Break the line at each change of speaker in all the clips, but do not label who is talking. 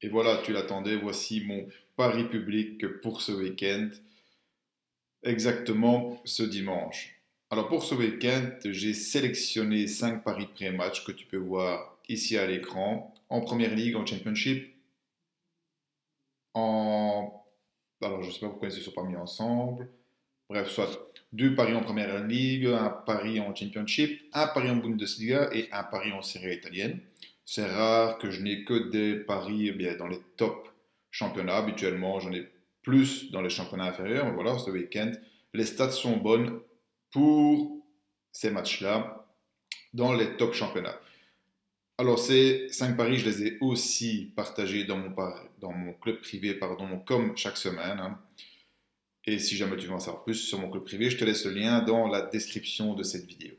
Et voilà, tu l'attendais, voici mon pari public pour ce week-end, exactement ce dimanche. Alors pour ce week-end, j'ai sélectionné 5 paris pré-match que tu peux voir ici à l'écran, en Première Ligue, en Championship, en... Alors je ne sais pas pourquoi ils ne se sont pas mis ensemble. Bref, soit deux paris en Première Ligue, un pari en Championship, un pari en Bundesliga et un pari en Serie A italienne. C'est rare que je n'ai que des paris bien, dans les top championnats. Habituellement, j'en ai plus dans les championnats inférieurs. Mais voilà, ce week-end, les stats sont bonnes pour ces matchs-là dans les top championnats. Alors, ces 5 paris, je les ai aussi partagés dans mon club privé, pardon, comme chaque semaine, hein. Et si jamais tu veux en savoir plus sur mon club privé, je te laisse le lien dans la description de cette vidéo.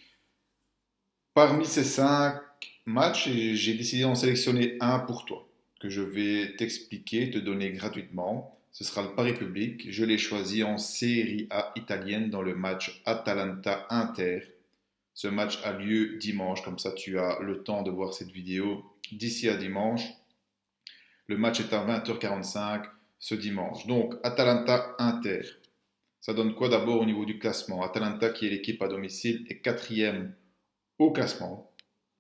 Parmi ces 5 matchs, j'ai décidé d'en sélectionner un pour toi, que je vais t'expliquer, te donner gratuitement. Ce sera le pari public. Je l'ai choisi en Serie A italienne dans le match Atalanta-Inter. Ce match a lieu dimanche, comme ça tu as le temps de voir cette vidéo d'ici à dimanche. Le match est à 20h45 ce dimanche. Donc, Atalanta-Inter. Ça donne quoi d'abord au niveau du classement? Atalanta, qui est l'équipe à domicile, est quatrième au classement,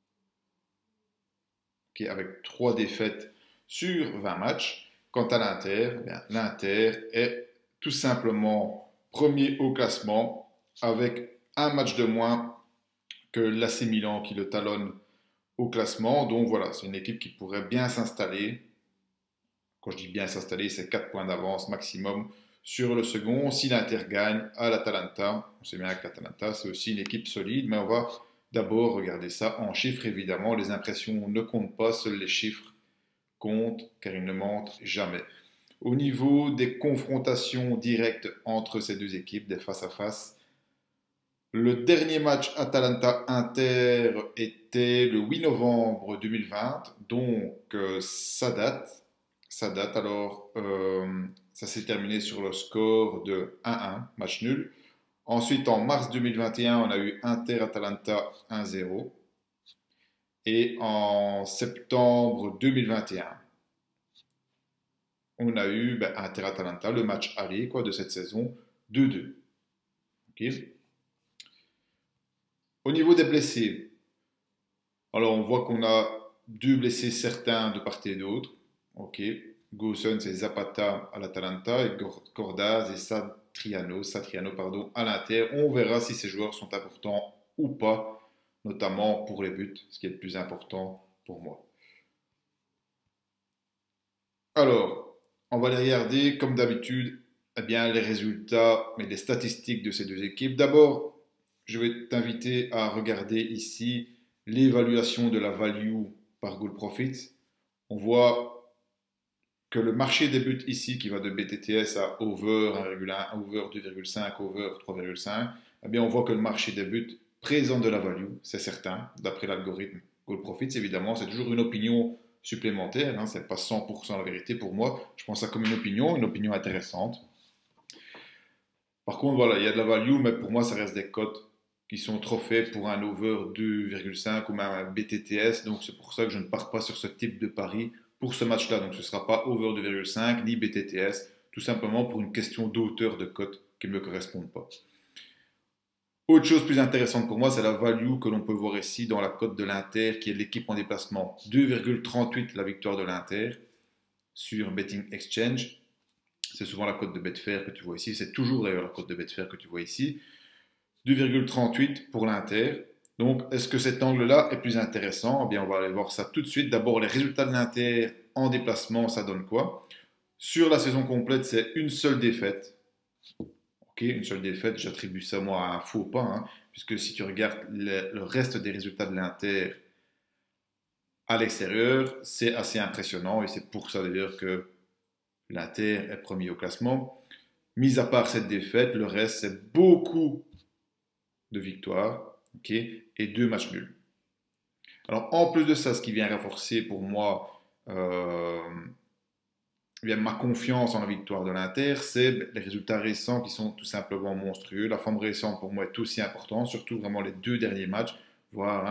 avec 3 défaites sur 20 matchs. Quant à l'Inter, l'Inter est tout simplement premier au classement, avec un match de moins que l'AC Milan qui le talonne au classement. Donc voilà, c'est une équipe qui pourrait bien s'installer. Quand je dis bien s'installer, c'est 4 points d'avance maximum sur le second. Si l'Inter gagne à l'Atalanta, on sait bien que l'Atalanta, c'est aussi une équipe solide, mais on va d'abord regarder ça en chiffres. Évidemment, les impressions ne comptent pas, seuls les chiffres comptent, car ils ne mentent jamais. Au niveau des confrontations directes entre ces deux équipes, des face-à-face, le dernier match Atalanta-Inter était le 8 novembre 2020, donc ça date. Alors, ça s'est terminé sur le score de 1-1, match nul. Ensuite, en mars 2021, on a eu Inter-Atalanta 1-0. Et en septembre 2021, on a eu Inter-Atalanta, le match aller de cette saison, 2-2. Okay. Au niveau des blessés, alors on voit qu'on a 2 blessés certains de part et d'autre. Okay. Gosens et Zapata à l'Atalanta et Cordaz et Satriano pardon, à l'Inter. On verra si ces joueurs sont importants ou pas, notamment pour les buts, ce qui est le plus important pour moi. Alors, on va les regarder comme d'habitude, eh bien, les résultats et les statistiques de ces deux équipes. D'abord, je vais t'inviter à regarder ici l'évaluation de la value par goal profit. On voit que le marché des buts ici, qui va de BTTS à over 1,1, over 2,5, over 3,5, eh bien, on voit que le marché des buts présente de la value, c'est certain, d'après l'algorithme goal profit. Évidemment, c'est toujours une opinion supplémentaire, hein, c'est pas 100% la vérité pour moi. Je pense ça comme une opinion intéressante. Par contre, voilà, il y a de la value, mais pour moi, ça reste des cotes qui sont trop faibles pour un over 2,5 ou même un BTTS. Donc, c'est pour ça que je ne pars pas sur ce type de pari pour ce match-là. Donc, ce ne sera pas over 2,5 ni BTTS, tout simplement pour une question d'auteur de cotes qui ne me correspondent pas. Autre chose plus intéressante pour moi, c'est la value que l'on peut voir ici dans la cote de l'Inter, qui est l'équipe en déplacement. 2,38 la victoire de l'Inter sur Betting Exchange. C'est souvent la cote de Betfair que tu vois ici. C'est toujours d'ailleurs la cote de Betfair que tu vois ici. 2,38 pour l'Inter. Donc, est-ce que cet angle-là est plus intéressant? Eh bien, on va aller voir ça tout de suite. D'abord, les résultats de l'Inter en déplacement, ça donne quoi? Sur la saison complète, c'est une seule défaite. Ok, une seule défaite, j'attribue ça moi à un faux pas, hein, puisque si tu regardes le reste des résultats de l'Inter à l'extérieur, c'est assez impressionnant et c'est pour ça d'ailleurs que l'Inter est premier au classement. Mis à part cette défaite, le reste c'est beaucoup de victoires, okay, et 2 matchs nuls. Alors en plus de ça, ce qui vient renforcer pour moi ma confiance en la victoire de l'Inter, c'est les résultats récents qui sont tout simplement monstrueux. La forme récente pour moi est aussi importante, surtout vraiment les 2 derniers matchs, voire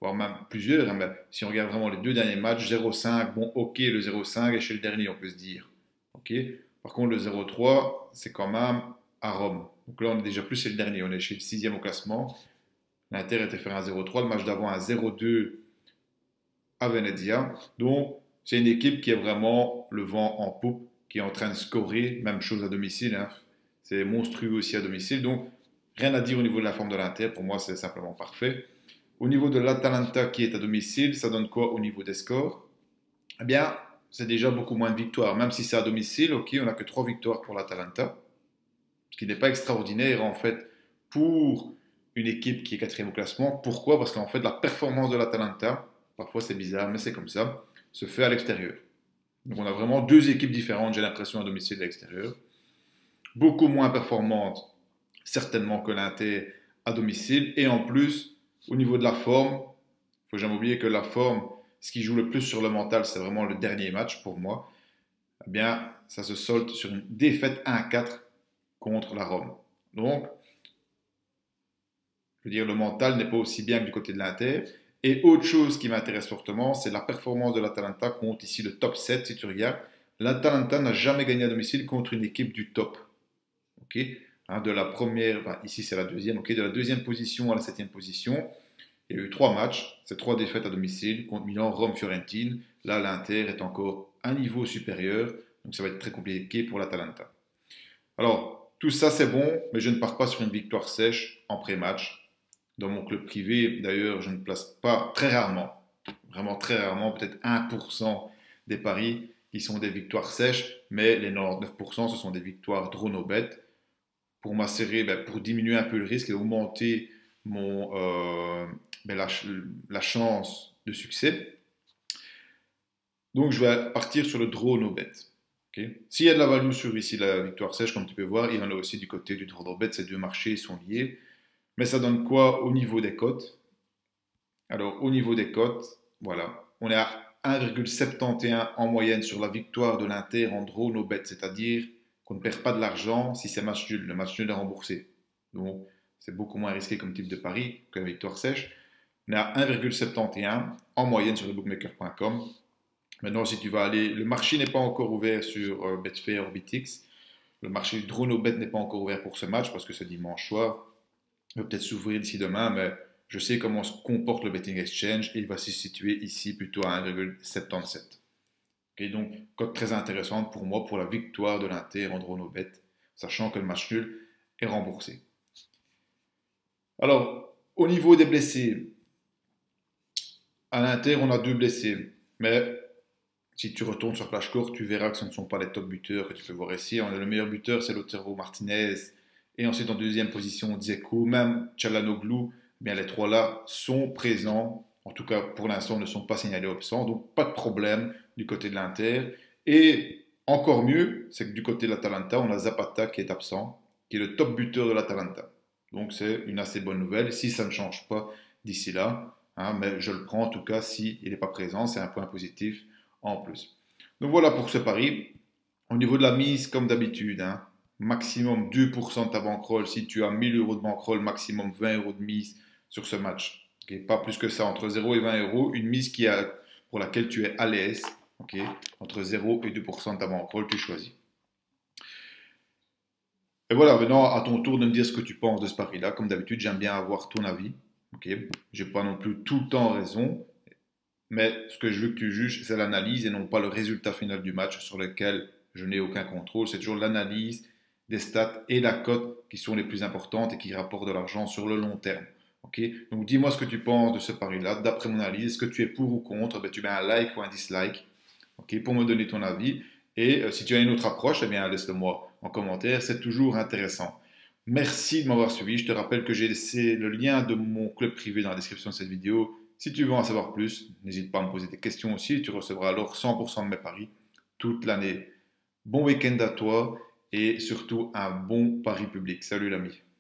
voire même plusieurs. Hein, mais si on regarde vraiment les deux derniers matchs, 0,5, bon, ok, le 0,5 est chez le dernier, on peut se dire. Ok. Par contre, le 0,3, c'est quand même à Rome. Donc là, on est déjà plus chez le dernier, on est chez le sixième au classement. L'Inter était fait un 0,3, le match d'avant un 0,2 à Venezia. Donc, c'est une équipe qui est vraiment le vent en poupe, qui est en train de scorer, même chose à domicile. Hein. C'est monstrueux aussi à domicile. Donc, rien à dire au niveau de la forme de l'Inter. Pour moi, c'est simplement parfait. Au niveau de l'Atalanta qui est à domicile, ça donne quoi au niveau des scores? Eh bien, c'est déjà beaucoup moins de victoires. Même si c'est à domicile, ok, on n'a que 3 victoires pour l'Atalanta, ce qui n'est pas extraordinaire en fait pour une équipe qui est quatrième au classement. Pourquoi? Parce qu'en fait, la performance de l'Atalanta, parfois c'est bizarre, mais c'est comme ça, se fait à l'extérieur. Donc on a vraiment deux équipes différentes, j'ai l'impression, à domicile et à l'extérieur. Beaucoup moins performantes, certainement, que l'Inter à domicile. Et en plus, au niveau de la forme, il ne faut jamais oublier que la forme, ce qui joue le plus sur le mental, c'est vraiment le dernier match pour moi. Eh bien, ça se solde sur une défaite 1-4 contre la Rome. Donc, je veux dire, le mental n'est pas aussi bien que du côté de l'Inter. Et autre chose qui m'intéresse fortement, c'est la performance de l'Atalanta contre ici le top 7, si tu regardes. L'Atalanta n'a jamais gagné à domicile contre une équipe du top. Ok, hein, de la première, enfin, ici c'est la deuxième, ok, de la deuxième position à la septième position. Il y a eu 3 matchs, c'est 3 défaites à domicile contre Milan, Rome, Fiorentine. Là, l'Inter est encore un niveau supérieur, donc ça va être très compliqué pour l'Atalanta. Alors, tout ça c'est bon, mais je ne pars pas sur une victoire sèche en pré-match. Dans mon club privé, d'ailleurs, je ne place pas très rarement, vraiment très rarement, peut-être 1% des paris qui sont des victoires sèches, mais les 99% ce sont des victoires draw no bet pour m'assurer, pour diminuer un peu le risque et augmenter la chance de succès. Donc je vais partir sur le draw no bet. Okay. S'il y a de la value sur ici la victoire sèche, comme tu peux voir, il y en a aussi du côté du draw no bet. Ces deux marchés sont liés. Mais ça donne quoi au niveau des cotes? Alors, au niveau des cotes, voilà, on est à 1,71 en moyenne sur la victoire de l'Inter en draw no bet, c'est-à-dire qu'on ne perd pas de l'argent si c'est match nul. Le match nul est remboursé. Donc, c'est beaucoup moins risqué comme type de pari que la victoire sèche. On est à 1,71 en moyenne sur le bookmaker.com. Maintenant, si tu vas aller, le marché n'est pas encore ouvert sur Betfair ou BitX. Le marché du draw no bet n'est pas encore ouvert pour ce match parce que c'est dimanche soir. Il va peut-être s'ouvrir d'ici demain, mais je sais comment se comporte le betting exchange et il va se situer ici plutôt à 1,77. Okay, donc, cote très intéressante pour moi pour la victoire de l'Inter en draw no bet, sachant que le match nul est remboursé. Alors, au niveau des blessés, à l'Inter, on a 2 blessés, mais si tu retournes sur Flashcore, tu verras que ce ne sont pas les top buteurs que tu peux voir ici. Le meilleur buteur, c'est Lautaro Martinez. Et ensuite, en deuxième position, Dzeko, même Çalhanoğlu. Bien, les 3-là sont présents. En tout cas, pour l'instant, ne sont pas signalés absents. Donc, pas de problème du côté de l'Inter. Et encore mieux, c'est que du côté de l'Atalanta, on a Zapata qui est absent, qui est le top buteur de l'Atalanta. Donc, c'est une assez bonne nouvelle. Si ça ne change pas d'ici là, hein, mais je le prends en tout cas s'il n'est pas présent. C'est un point positif en plus. Donc, voilà pour ce pari. Au niveau de la mise, comme d'habitude, hein, maximum 2% de ta bankroll. Si tu as 1000 euros de bankroll, maximum 20 euros de mise sur ce match. Okay, pas plus que ça, entre 0 et 20 euros. Une mise pour laquelle tu es à l'aise. Okay, entre 0 et 2% de ta bankroll, tu choisis. Et voilà, maintenant à ton tour de me dire ce que tu penses de ce pari-là. Comme d'habitude, j'aime bien avoir ton avis. Okay, je n'ai pas non plus tout le temps raison. Mais ce que je veux que tu juges, c'est l'analyse et non pas le résultat final du match sur lequel je n'ai aucun contrôle. C'est toujours l'analyse des stats et la cote qui sont les plus importantes et qui rapportent de l'argent sur le long terme. Okay, donc dis-moi ce que tu penses de ce pari-là, d'après mon analyse. Est-ce que tu es pour ou contre? Ben, tu mets un like ou un dislike, okay, pour me donner ton avis. Et si tu as une autre approche, eh bien laisse-le moi en commentaire. C'est toujours intéressant. Merci de m'avoir suivi. Je te rappelle que j'ai laissé le lien de mon club privé dans la description de cette vidéo. Si tu veux en savoir plus, n'hésite pas à me poser des questions aussi. Tu recevras alors 100% de mes paris toute l'année. Bon week-end à toi et surtout un bon pari public. Salut l'ami.